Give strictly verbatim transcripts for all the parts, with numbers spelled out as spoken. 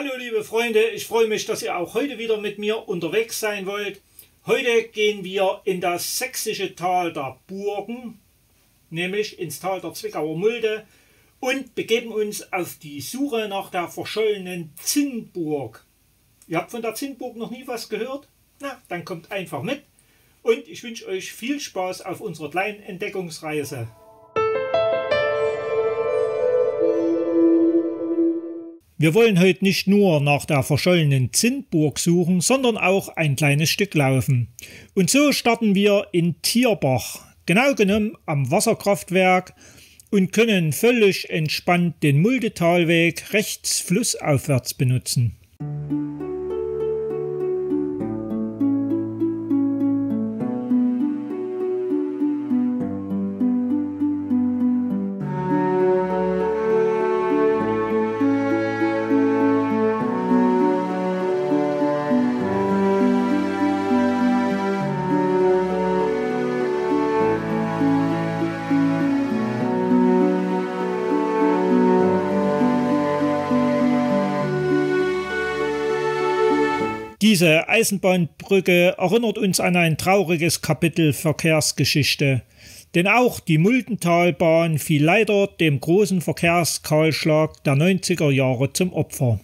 Hallo liebe Freunde, ich freue mich, dass ihr auch heute wieder mit mir unterwegs sein wollt. Heute gehen wir in das sächsische Tal der Burgen, nämlich ins Tal der Zwickauer Mulde, und begeben uns auf die Suche nach der verschollenen Zinnburg. Ihr habt von der Zinnburg noch nie was gehört? Na, dann kommt einfach mit und ich wünsche euch viel Spaß auf unserer kleinen Entdeckungsreise. Wir wollen heute nicht nur nach der verschollenen Zinnburg suchen, sondern auch ein kleines Stück laufen. Und so starten wir in Tierbach, genau genommen am Wasserkraftwerk, und können völlig entspannt den Muldetalweg rechts flussaufwärts benutzen. Diese Eisenbahnbrücke erinnert uns an ein trauriges Kapitel Verkehrsgeschichte, denn auch die Muldentalbahn fiel leider dem großen Verkehrskahlschlag der neunziger Jahre zum Opfer.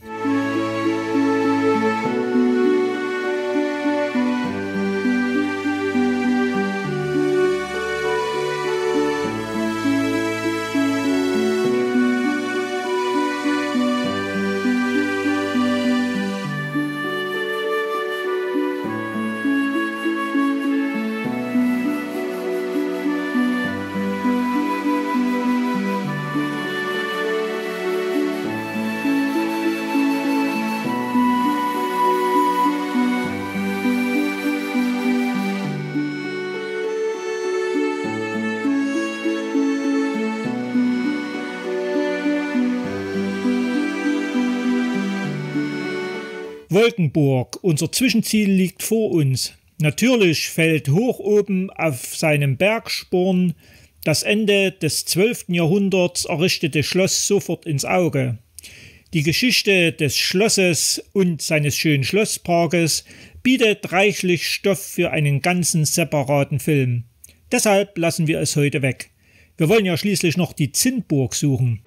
Wolkenburg, unser Zwischenziel liegt vor uns. Natürlich fällt hoch oben auf seinem Bergsporn das Ende des zwölften Jahrhunderts errichtete Schloss sofort ins Auge. Die Geschichte des Schlosses und seines schönen Schlossparkes bietet reichlich Stoff für einen ganzen separaten Film. Deshalb lassen wir es heute weg. Wir wollen ja schließlich noch die Zinnburg suchen.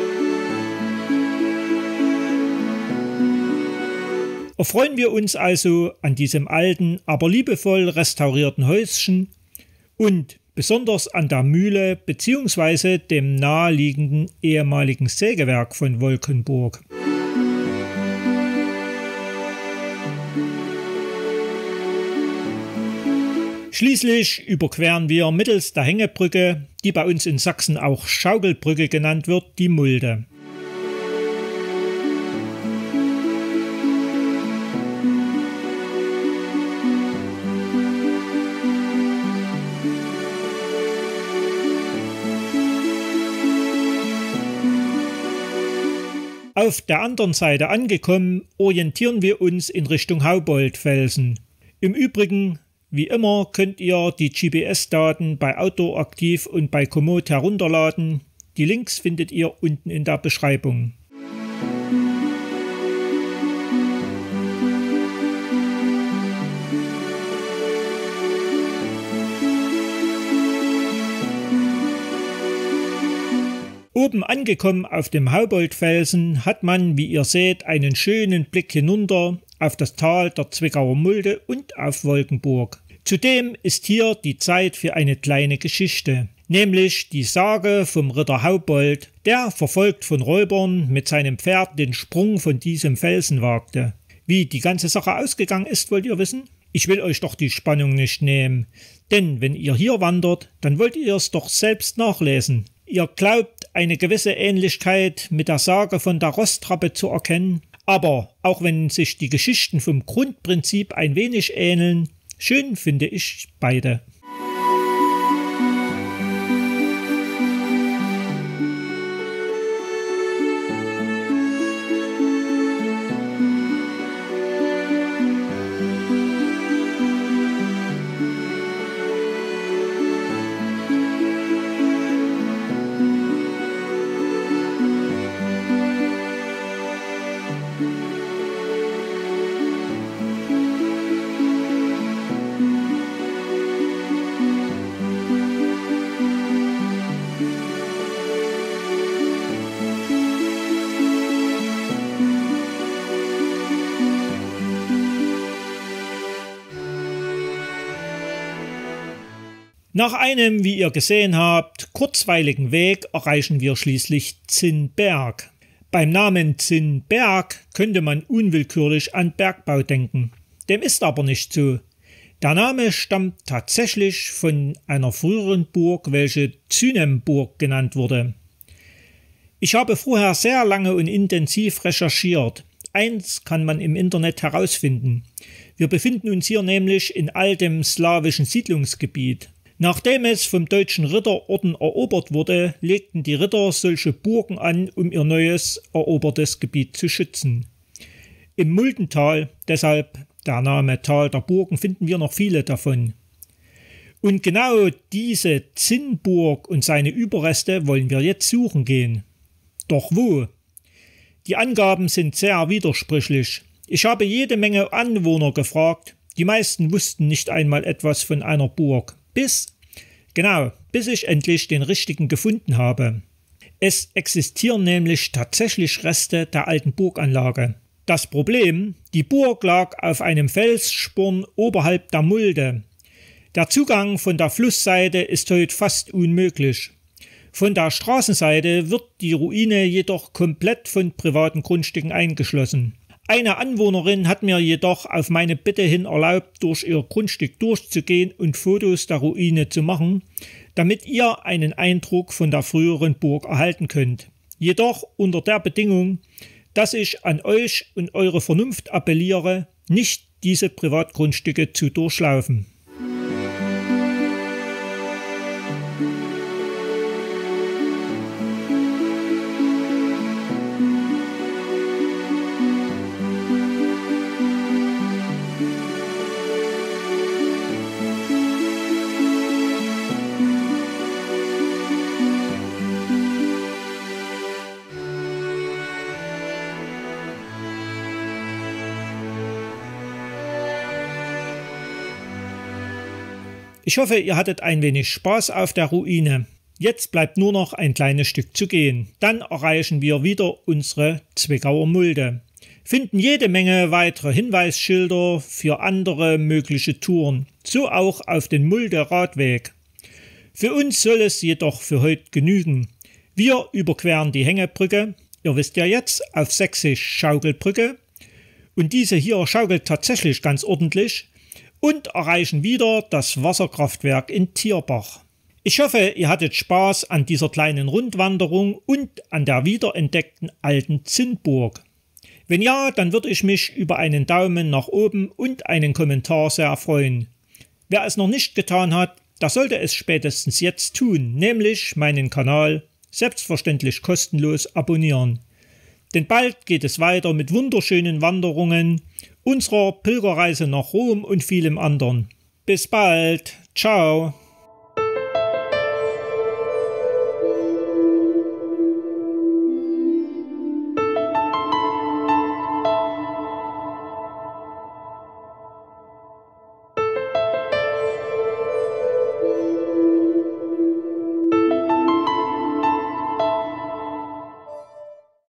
Erfreuen wir uns also an diesem alten, aber liebevoll restaurierten Häuschen und besonders an der Mühle bzw. dem naheliegenden ehemaligen Sägewerk von Wolkenburg. Schließlich überqueren wir mittels der Hängebrücke, die bei uns in Sachsen auch Schaukelbrücke genannt wird, die Mulde. Auf der anderen Seite angekommen, orientieren wir uns in Richtung Hauboldfelsen. Im Übrigen, wie immer, könnt ihr die G P S-Daten bei Outdoor Aktiv und bei Komoot herunterladen. Die Links findet ihr unten in der Beschreibung. Oben angekommen auf dem Hauboldfelsen hat man, wie ihr seht, einen schönen Blick hinunter auf das Tal der Zwickauer Mulde und auf Wolkenburg. Zudem ist hier die Zeit für eine kleine Geschichte, nämlich die Sage vom Ritter Haubold, der, verfolgt von Räubern, mit seinem Pferd den Sprung von diesem Felsen wagte. Wie die ganze Sache ausgegangen ist, wollt ihr wissen? Ich will euch doch die Spannung nicht nehmen, denn wenn ihr hier wandert, dann wollt ihr es doch selbst nachlesen. Ihr glaubt, eine gewisse Ähnlichkeit mit der Sage von der Rosstrappe zu erkennen, aber auch wenn sich die Geschichten vom Grundprinzip ein wenig ähneln, schön finde ich beide. Nach einem, wie ihr gesehen habt, kurzweiligen Weg erreichen wir schließlich Zinnberg. Beim Namen Zinnberg könnte man unwillkürlich an Bergbau denken. Dem ist aber nicht so. Der Name stammt tatsächlich von einer früheren Burg, welche Zynemburg genannt wurde. Ich habe vorher sehr lange und intensiv recherchiert. Eins kann man im Internet herausfinden. Wir befinden uns hier nämlich in altem slawischen Siedlungsgebiet. Nachdem es vom deutschen Ritterorden erobert wurde, legten die Ritter solche Burgen an, um ihr neues erobertes Gebiet zu schützen. Im Muldental, deshalb der Name Tal der Burgen, finden wir noch viele davon. Und genau diese Zinnburg und seine Überreste wollen wir jetzt suchen gehen. Doch wo? Die Angaben sind sehr widersprüchlich. Ich habe jede Menge Anwohner gefragt, die meisten wussten nicht einmal etwas von einer Burg. Bis, genau, bis ich endlich den richtigen gefunden habe. Es existieren nämlich tatsächlich Reste der alten Burganlage. Das Problem, die Burg lag auf einem Felssporn oberhalb der Mulde. Der Zugang von der Flussseite ist heute fast unmöglich. Von der Straßenseite wird die Ruine jedoch komplett von privaten Grundstücken eingeschlossen. Eine Anwohnerin hat mir jedoch auf meine Bitte hin erlaubt, durch ihr Grundstück durchzugehen und Fotos der Ruine zu machen, damit ihr einen Eindruck von der früheren Burg erhalten könnt. Jedoch unter der Bedingung, dass ich an euch und eure Vernunft appelliere, nicht diese Privatgrundstücke zu durchlaufen. Ich hoffe, ihr hattet ein wenig Spaß auf der Ruine. Jetzt bleibt nur noch ein kleines Stück zu gehen. Dann erreichen wir wieder unsere Zwickauer Mulde. Finden jede Menge weitere Hinweisschilder für andere mögliche Touren. So auch auf den Mulde-Radweg. Für uns soll es jedoch für heute genügen. Wir überqueren die Hängebrücke. Ihr wisst ja jetzt, auf Sächsisch Schaukelbrücke. Und diese hier schaukelt tatsächlich ganz ordentlich. Und erreichen wieder das Wasserkraftwerk in Tierbach. Ich hoffe, ihr hattet Spaß an dieser kleinen Rundwanderung und an der wiederentdeckten alten Zinnburg. Wenn ja, dann würde ich mich über einen Daumen nach oben und einen Kommentar sehr freuen. Wer es noch nicht getan hat, der sollte es spätestens jetzt tun, nämlich meinen Kanal selbstverständlich kostenlos abonnieren. Denn bald geht es weiter mit wunderschönen Wanderungen, unserer Pilgerreise nach Rom und vielem anderen. Bis bald. Ciao.